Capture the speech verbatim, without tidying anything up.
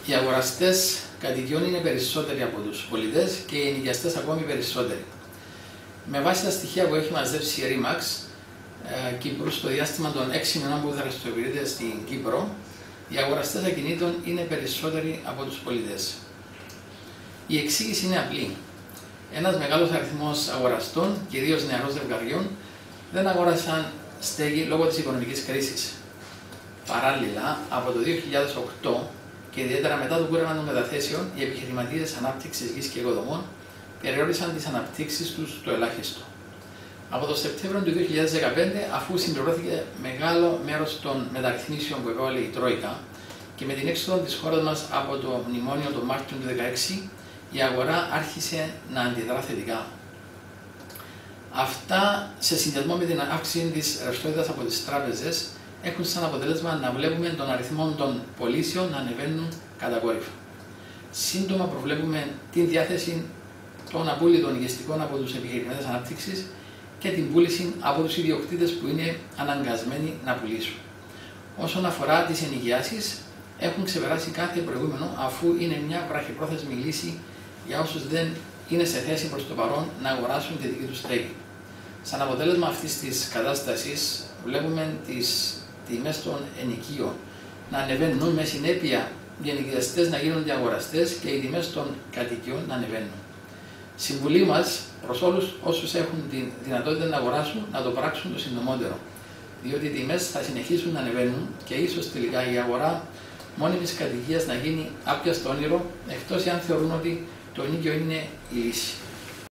Οι αγοραστές κατοικιών είναι περισσότεροι από τους πολιτές και οι ενοικιαστές ακόμη περισσότεροι. Με βάση τα στοιχεία που έχει μαζέψει η Remax ε, Κύπρου στο διάστημα των έξι μηνών που δραστηριοποιείται στην Κύπρο, οι αγοραστές ακινήτων είναι περισσότεροι από τους πολιτές. Η εξήγηση είναι απλή. Ένας μεγάλος αριθμός αγοραστών, κυρίως νεαρών ζευγαριών, δεν αγόρασαν στέγη λόγω της οικονομικής κρίσης. Παράλληλα, από το δύο χιλιάδες οκτώ και ιδιαίτερα μετά το κούρεμα των μεταθέσεων, οι επιχειρηματίες ανάπτυξης γης και οικοδομών περιόρισαν τις αναπτύξεις τους στο ελάχιστο. Από το Σεπτέμβριο του δύο χιλιάδες δεκαπέντε, αφού συμπληρώθηκε μεγάλο μέρος των μεταρρυθμίσεων που έβαλε η Τρόικα και με την έξοδο της χώρας μας από το μνημόνιο τον Μάρτιο του δύο χιλιάδες δεκαέξι, η αγορά άρχισε να αντιδρά θετικά. Αυτά, σε συνδυασμό με την αύξηση της ρευστότητας από τις τράπεζες, έχουν σαν αποτέλεσμα να βλέπουμε τον αριθμό των πωλήσεων να ανεβαίνουν κατακόρυφα. Σύντομα προβλέπουμε την διάθεση των απόλυτων οικιστικών από τους επιχειρηματίες ανάπτυξης και την πούληση από τους ιδιοκτήτες που είναι αναγκασμένοι να πουλήσουν. Όσον αφορά τις ενοικιάσεις, έχουν ξεπεράσει κάθε προηγούμενο, αφού είναι μια βραχυπρόθεσμη λύση για όσους δεν είναι σε θέση προς το παρόν να αγοράσουν τη δική τους στέγη. Σαν αποτέλεσμα αυτής της κατάστασης, βλέπουμε τις τιμές των ενοικίων να ανεβαίνουν, με συνέπεια οι ενοικιαστές να γίνονται αγοραστές και οι τιμές των κατοικιών να ανεβαίνουν. Συμβουλή μας προς όλους όσους έχουν τη δυνατότητα να αγοράσουν, να το πράξουν το συντομότερο, διότι οι τιμές θα συνεχίσουν να ανεβαίνουν και ίσως τελικά η αγορά μόνιμης κατοικίας να γίνει άπιαστο όνειρο, εκτός εάν θεωρούν ότι το ενοίκιο είναι η λύση.